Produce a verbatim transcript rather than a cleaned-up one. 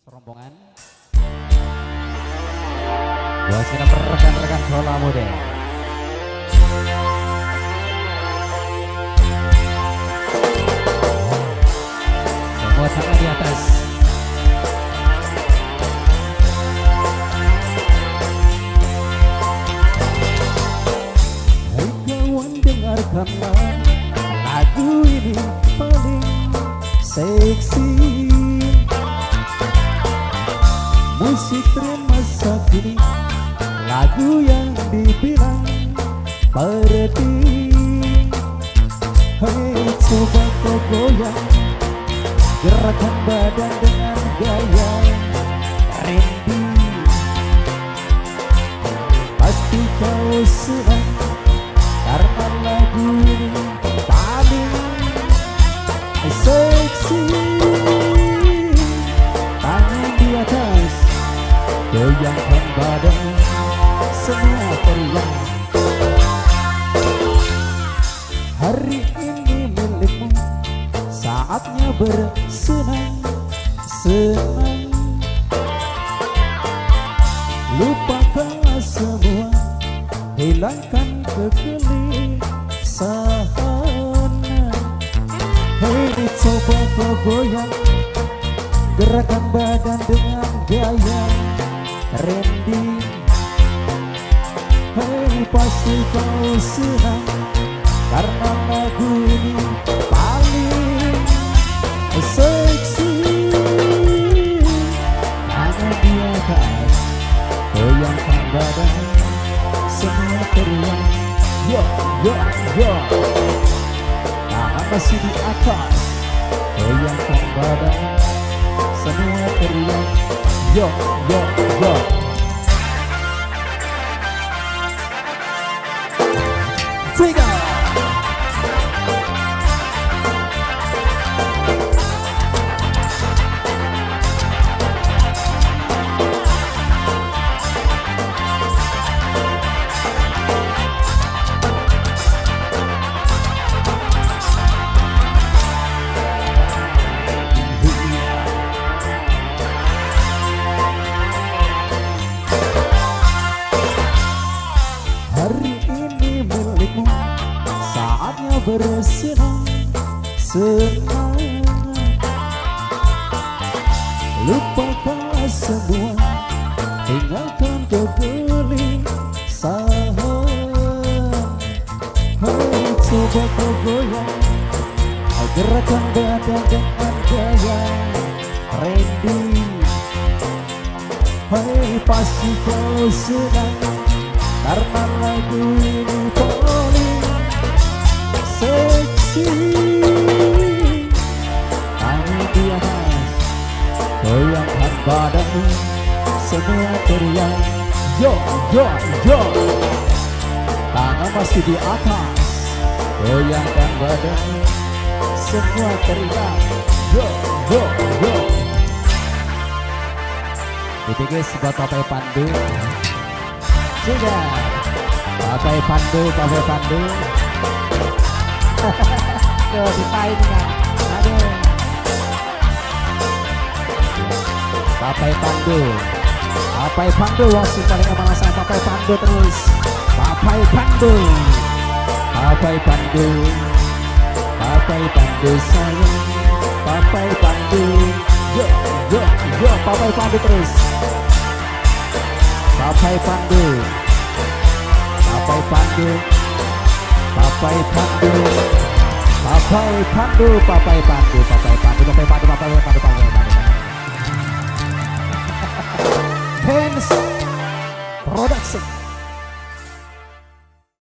serombongan buat kita rekan-rekan bola muda. Semua tangan di atas. Hai kawan, dengarkanlah lagu ini paling seksi. Musik tren masa kini, lagu yang dibilang berarti. Hei coba kau goyang, gerakan badan dengan gaya trendy. Pasti kau senang karena lagu ini paling seksi. Tangan di atas, goyangkan badan, semua teriak. Hari ini milikmu, saatnya bersenang-senang. Lupakanlah semua, hilangkan kegelisahan. Hei coba kau goyang, gerakan badan dengan gaya trendy. Hei pasti kau senang karena lagu ini paling seksi. Tangan di atas, goyangkan badan, semua teriak. Yo yo yo. Tangan masih di atas, goyangkan badan, semua teriak. Yo yo yo. Tiga. Hari ini milikmu, saatnya bersenang-senang. Lupakanlah semua, tinggalkan kegelisahan. Hei coba kau goyang, gerakan badan dengan gaya trendy. Hei pasti kau senang karena lagu ini paling seksi. Tangan di atas, goyangkan badanmu, semua teriak. Yo yo yo. Tangan masih di atas, goyangkan badanmu, semua teriak. Yo yo yo. Dipikir buat Papai Pandu juga, Papai Pandu, Papai Pandu. Tuh dipain kan, aduh. Papai Pandu, Papai Pandu, wasit paling amanah sama Papai Pandu terus. Papai Pandu, Papai Pandu, Papai Pandu sayang, Papai Pandu. Yo yo yo, Papai Pandu terus. Papai Pandu, Papai Pandu, Papai Pandu, Papai Pandu, Papai Pandu, Papai Pandu, Papai Pandu, Papai Pandu, Papai Pandu, Papai Pandu. Hands